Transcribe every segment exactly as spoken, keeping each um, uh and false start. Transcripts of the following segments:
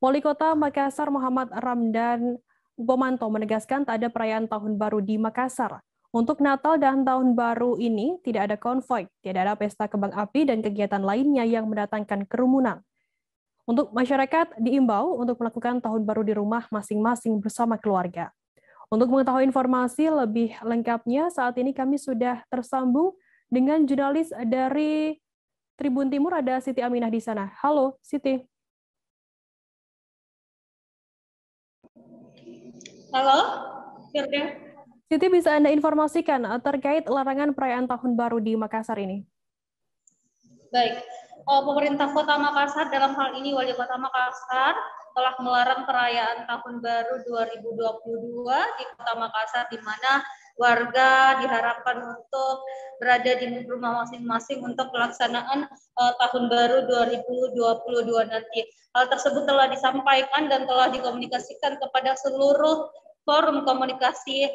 Wali Kota Makassar Muhammad Ramdan Pomanto menegaskan tak ada perayaan Tahun Baru di Makassar. Untuk Natal dan Tahun Baru ini tidak ada konvoi, tidak ada pesta kembang api dan kegiatan lainnya yang mendatangkan kerumunan. Untuk masyarakat diimbau untuk melakukan Tahun Baru di rumah masing-masing bersama keluarga. Untuk mengetahui informasi lebih lengkapnya, saat ini kami sudah tersambung dengan jurnalis dari Tribun Timur, ada Siti Aminah di sana. Halo, Siti. Halo, Firda. Siti, bisa Anda informasikan terkait larangan perayaan Tahun Baru di Makassar ini? Baik, pemerintah Kota Makassar, dalam hal ini Wali Kota Makassar, telah melarang perayaan Tahun Baru dua ribu dua puluh dua di Kota Makassar, di mana warga diharapkan untuk berada di rumah masing-masing untuk pelaksanaan uh, Tahun Baru dua ribu dua puluh dua nanti. Hal tersebut telah disampaikan dan telah dikomunikasikan kepada seluruh forum komunikasi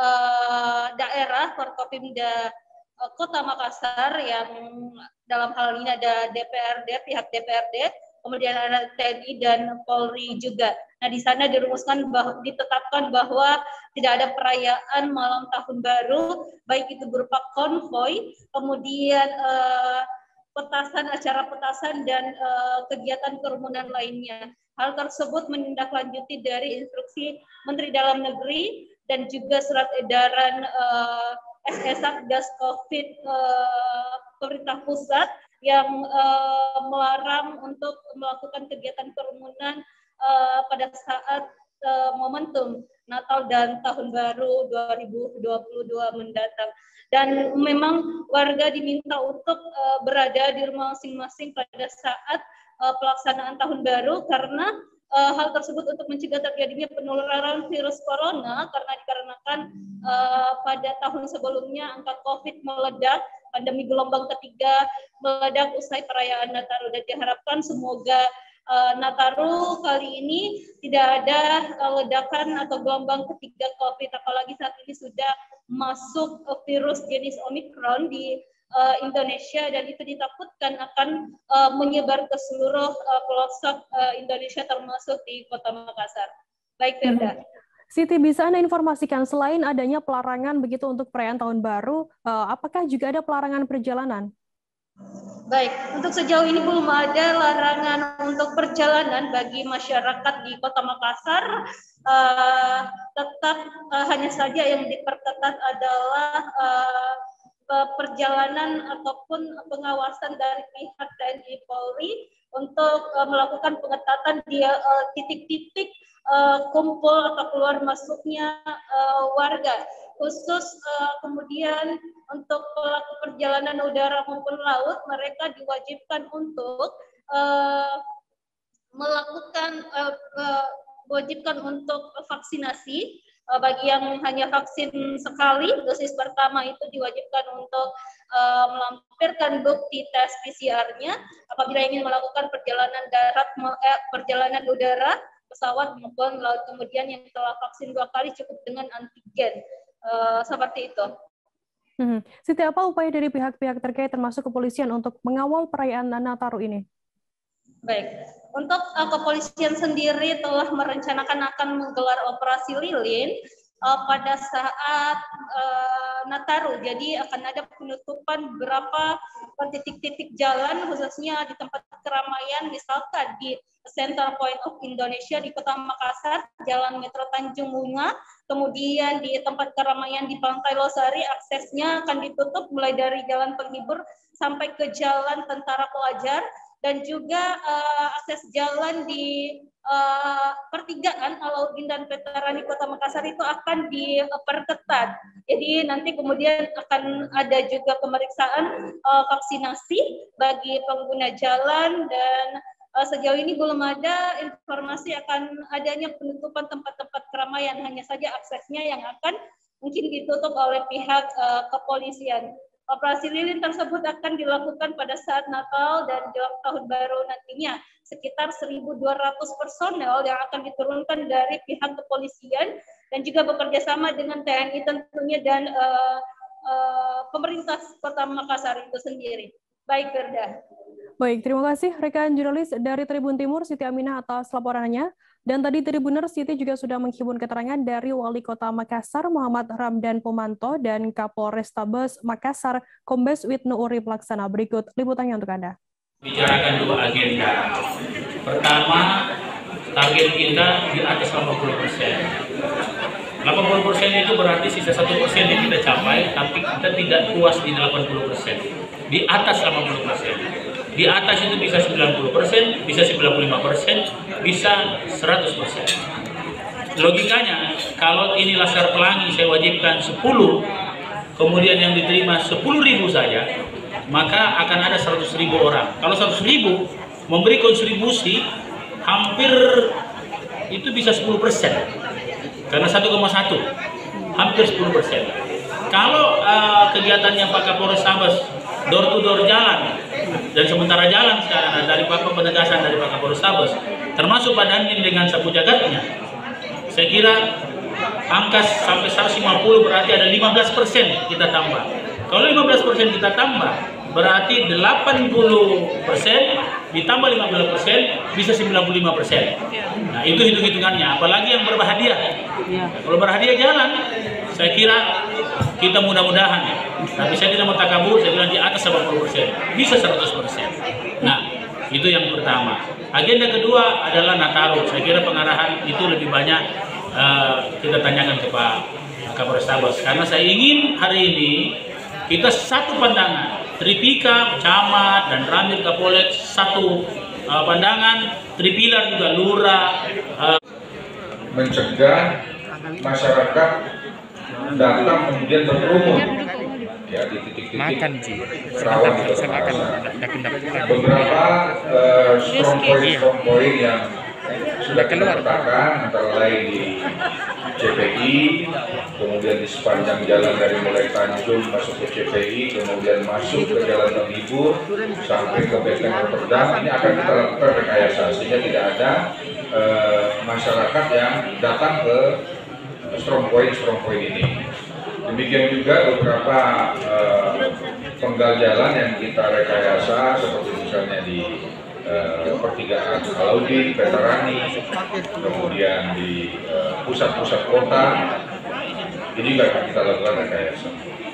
uh, daerah Forkopimda uh, Kota Makassar, yang dalam hal ini ada D P R D, pihak D P R D, kemudian ada T N I dan Polri juga. Nah, di sana dirumuskan bahwa ditetapkan bahwa tidak ada perayaan malam tahun baru, baik itu berupa konvoi, kemudian eh, petasan, acara petasan, dan eh, kegiatan kerumunan lainnya. Hal tersebut menindaklanjuti dari instruksi Menteri Dalam Negeri dan juga surat edaran eh, S S Satgas COVID eh, pemerintah pusat yang uh, melarang untuk melakukan kegiatan kerumunan uh, pada saat uh, momentum Natal dan Tahun Baru dua ribu dua puluh dua mendatang. Dan memang warga diminta untuk uh, berada di rumah masing-masing pada saat uh, pelaksanaan Tahun Baru, karena uh, hal tersebut untuk mencegah terjadinya penularan virus corona, karena dikarenakan uh, pada tahun sebelumnya angka COVID meledak, pandemi gelombang ketiga meledak usai perayaan Nataru, dan diharapkan semoga uh, Nataru kali ini tidak ada uh, ledakan atau gelombang ketiga COVID, apalagi saat ini sudah masuk uh, virus jenis Omicron di uh, Indonesia, dan itu ditakutkan akan uh, menyebar ke seluruh uh, pelosok uh, Indonesia termasuk di Kota Makassar. Baik, Firda. Hmm. Siti, bisa Anda informasikan selain adanya pelarangan begitu untuk perayaan Tahun Baru, apakah juga ada pelarangan perjalanan? Baik, untuk sejauh ini belum ada larangan untuk perjalanan bagi masyarakat di Kota Makassar. Uh, tetap uh, hanya saja yang diperketat adalah uh, perjalanan ataupun pengawasan dari pihak T N I Polri untuk uh, melakukan pengetatan di titik-titik uh, Uh, kumpul atau keluar masuknya uh, warga, khusus uh, kemudian untuk pelaku perjalanan udara maupun laut, mereka diwajibkan untuk uh, melakukan uh, uh, wajibkan untuk vaksinasi. Uh, bagi yang hanya vaksin sekali, dosis pertama itu diwajibkan untuk uh, melampirkan bukti tes P C R-nya apabila ingin melakukan perjalanan darat, eh, perjalanan udara, pesawat maupun laut. Kemudian yang telah vaksin dua kali cukup dengan antigen, uh, seperti itu. Hmm. Siti, apa upaya dari pihak-pihak terkait termasuk kepolisian untuk mengawal perayaan Nataru ini? Baik, untuk uh, kepolisian sendiri telah merencanakan akan menggelar operasi lilin uh, pada saat uh, Nataru. Jadi akan ada penutupan beberapa titik-titik jalan, khususnya di tempat keramaian, misalkan di Center Point of Indonesia di Kota Makassar, Jalan Metro Tanjung Bunga, kemudian di tempat keramaian di Pantai Losari, aksesnya akan ditutup mulai dari Jalan Penghibur sampai ke Jalan Tentara Pelajar, dan juga uh, akses jalan di uh, pertigaan Alauddin dan Veteran di Kota Makassar itu akan diperketat. Jadi nanti kemudian akan ada juga pemeriksaan uh, vaksinasi bagi pengguna jalan, dan uh, sejauh ini belum ada informasi akan adanya penutupan tempat-tempat keramaian, hanya saja aksesnya yang akan mungkin ditutup oleh pihak uh, kepolisian. Operasi lilin tersebut akan dilakukan pada saat Natal dan jelang Tahun Baru nantinya. Sekitar seribu dua ratus personel yang akan diturunkan dari pihak kepolisian dan juga bekerja sama dengan T N I tentunya, dan uh, uh, pemerintah Kota Makassar itu sendiri. Baik, Firda. Baik, terima kasih rekan jurnalis dari Tribun Timur, Siti Aminah atas laporannya. Dan tadi Tribuners, Siti juga sudah menghimpun keterangan dari Wali Kota Makassar, Muhammad Ramdan Pomanto, dan Kapolrestabes Makassar, Kombes Wisnu Urip Laksana. Berikut liputannya untuk Anda. Bicarakan dua agenda. Pertama, target kita di atas delapan puluh persen. delapan puluh persen itu berarti sisa satu persen yang kita capai, tapi kita tidak puas di delapan puluh persen. Di atas delapan puluh persen. Di atas itu bisa sembilan puluh persen, bisa sembilan puluh lima persen, bisa seratus persen. Logikanya, kalau ini Laskar Pelangi saya wajibkan sepuluh, kemudian yang diterima sepuluh ribu saja, maka akan ada seratus ribu orang. Kalau seratus ribu memberi kontribusi hampir itu bisa sepuluh persen. Karena satu koma satu, hampir sepuluh persen. Kalau uh, kegiatannya Pak Kapolrestabes door to door jalan, dan sementara jalan sekarang dari Pak penegasan dari Pak Kapolrestabes, termasuk Pak Dandim dengan sapu jagatnya, saya kira angka sampai seratus lima puluh berarti ada lima belas persen kita tambah. Kalau lima belas persen kita tambah, berarti delapan puluh persen ditambah lima belas persen bisa sembilan puluh lima persen. Nah, itu hitung-hitungannya. Apalagi yang berhadiah. Ya. Kalau berhadiah jalan, saya kira kita mudah-mudahan. Tapi saya tidak mau takabur, saya bilang di atas delapan puluh persen. Bisa seratus persen. Nah, itu yang pertama. Agenda kedua adalah Nataru. Saya kira pengarahan itu lebih banyak uh, kita tanyakan ke Pak Kapolrestabes. Karena saya ingin hari ini kita satu pandangan. Tripika, Camat, dan Ramil Kapolek satu uh, pandangan, Tripilar juga Lurah. Uh. Mencegah masyarakat datang kemudian berkerumun ya di titik-titik rawan di Makassar. Beberapa uh, strong point strong point yang sudah kita petakan antara lain di C P I, kemudian di sepanjang jalan dari mulai Tanjung masuk ke C P I, kemudian masuk ke Jalan Penghibur sampai ke Benteng Rotterdam. Ini akan kita lakukan rekayasa sehingga tidak ada uh, masyarakat yang datang ke strong point strong point ini. Demikian juga beberapa uh, penggal jalan yang kita rekayasa seperti misalnya di Uh, pertigaan Alaudin, Veterani, kemudian di pusat-pusat uh, kota, ini juga akan kita lakukan rekayasa. Oke?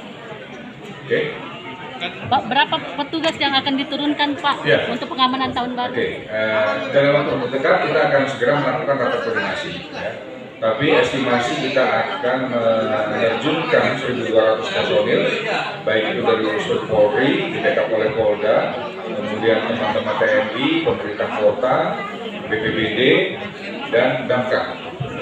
Okay? Pak, berapa petugas yang akan diturunkan Pak ya, untuk pengamanan tahun baru? Oke, okay. uh, dalam waktu dekat kita akan segera melakukan rapat koordinasi. Ya. Tapi estimasi kita akan menerjunkan seribu dua ratus personil, baik itu dari unsur Polri, dibackup oleh Polda, kemudian teman-teman T N I, pemerintah kota, B P B D, dan Damkar.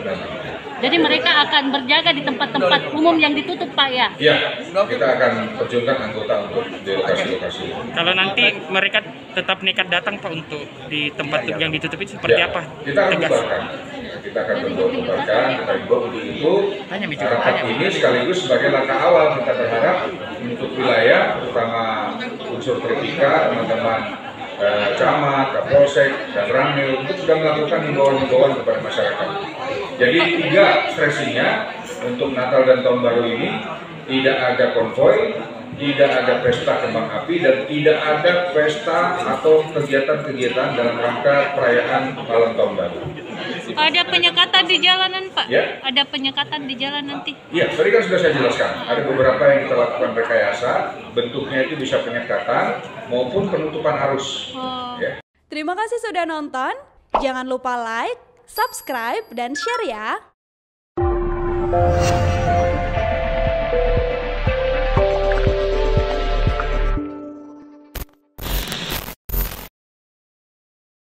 Jadi mereka akan berjaga di tempat-tempat umum yang ditutup, Pak, ya? Iya, kita akan terjunkan anggota untuk di lokasi-lokasi. Kalau nanti mereka tetap nekat datang, Pak, untuk di tempat yang ditutup itu seperti ya, apa? Kita akan bubarkan. Kita akan bubarkan, kita himbau untuk itu. Rapat ini sekaligus sebagai langkah awal kita berharap untuk wilayah, terutama unsur Tripika, teman-teman eh, Camat, Kapolsek, dan Ramil itu sudah melakukan himbauan-himbauan kepada masyarakat. Jadi tiga stresinya untuk Natal dan Tahun Baru ini tidak ada konvoy, tidak ada pesta kembang api, dan tidak ada pesta atau kegiatan-kegiatan dalam rangka perayaan malam Tahun Baru. Ada penyekatan di jalanan, Pak? Ya? Ada penyekatan di jalan nanti? Iya, tadi kan sudah saya jelaskan. Ada beberapa yang kita lakukan rekayasa, bentuknya itu bisa penyekatan maupun penutupan arus. Oh. Ya. Terima kasih sudah nonton. Jangan lupa like, subscribe, dan share ya.